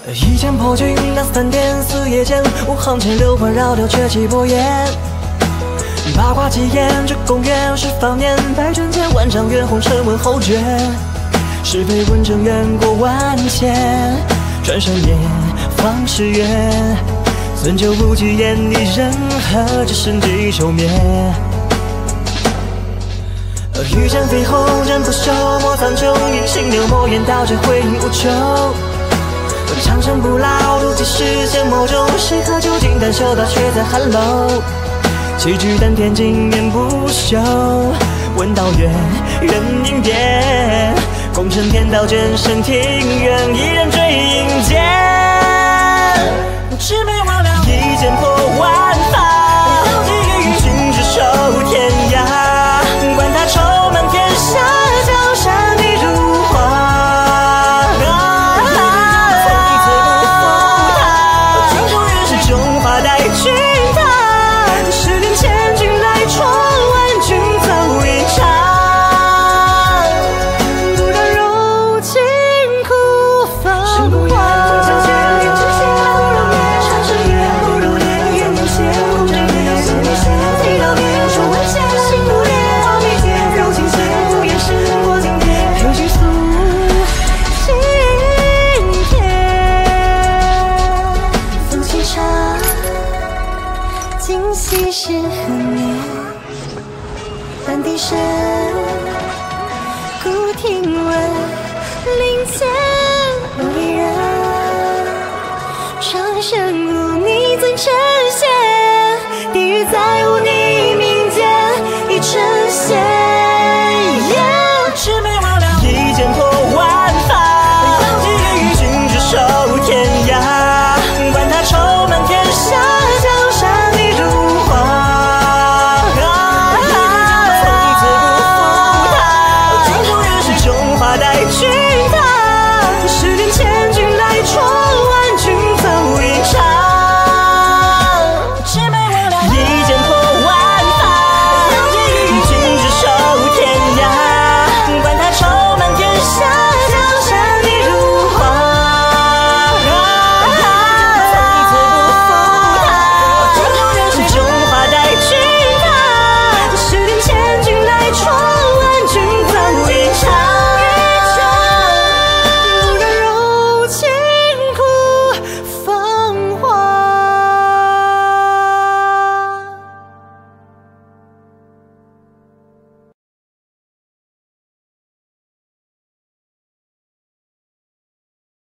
一剑破军两三点，四野间，五行千流环绕掉绝气波焰。八卦几眼，这公园是方年，百卷间万丈远，红尘问后绝。是非问政远过万千，转身也方世远。存酒不惧眼里人和，只剩地休眠。御剑飞鸿，人不朽，莫苍穹，隐形流墨烟，刀剑回忆无穷。长生不老，如今世间某种，谁和酒精丹修道，却在寒楼。齐聚丹田，经年不朽。问道远，人影变。功成天道，卷身庭院，一人追影间。只悲忘了一剑破万法，君只守天涯。管他愁满天下，江山已如画。从此不负他，君主原是中华代君他。10年前君来闯，万军走一场。不让柔情枯芳华。今夕是何年？半笛声，古听闻，林间无一人，长生无